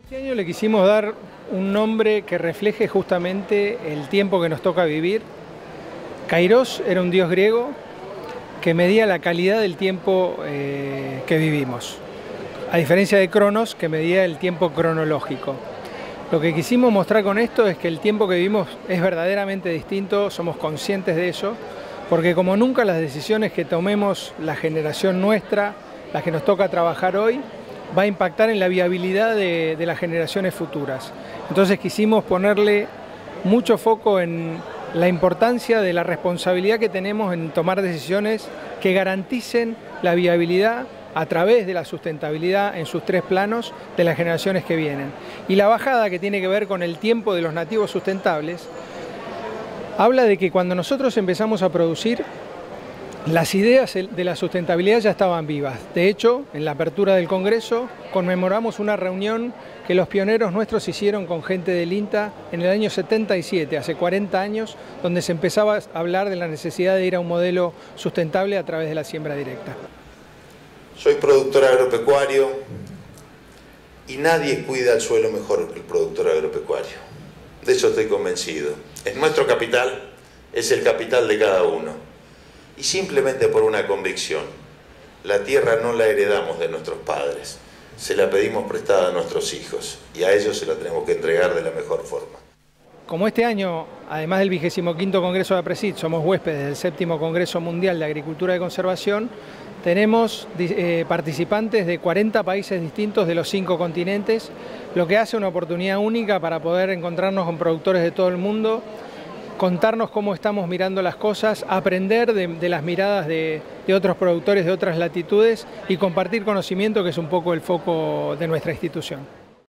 Este año le quisimos dar un nombre que refleje justamente el tiempo que nos toca vivir. Kairos era un dios griego que medía la calidad del tiempo que vivimos, a diferencia de Cronos, que medía el tiempo cronológico. Lo que quisimos mostrar con esto es que el tiempo que vivimos es verdaderamente distinto, somos conscientes de eso, porque como nunca las decisiones que tomemos la generación nuestra, las que nos toca trabajar hoy, va a impactar en la viabilidad de las generaciones futuras. Entonces quisimos ponerle mucho foco en la importancia de la responsabilidad que tenemos en tomar decisiones que garanticen la viabilidad a través de la sustentabilidad en sus tres planos de las generaciones que vienen. Y la bajada, que tiene que ver con el tiempo de los nativos sustentables, habla de que cuando nosotros empezamos a producir, las ideas de la sustentabilidad ya estaban vivas. De hecho, en la apertura del Congreso conmemoramos una reunión que los pioneros nuestros hicieron con gente del INTA en el año 77, hace 40 años, donde se empezaba a hablar de la necesidad de ir a un modelo sustentable a través de la siembra directa. Soy productor agropecuario y nadie cuida el suelo mejor que el productor agropecuario. De eso estoy convencido. Es nuestro capital, es el capital de cada uno. Y simplemente por una convicción, la tierra no la heredamos de nuestros padres, se la pedimos prestada a nuestros hijos y a ellos se la tenemos que entregar de la mejor forma. Como este año, además del 25º Congreso de APRESID, somos huéspedes del 7º Congreso Mundial de Agricultura y Conservación, tenemos participantes de 40 países distintos de los 5 continentes, lo que hace una oportunidad única para poder encontrarnos con productores de todo el mundo, contarnos cómo estamos mirando las cosas, aprender de las miradas de otros productores de otras latitudes y compartir conocimiento, que es un poco el foco de nuestra institución.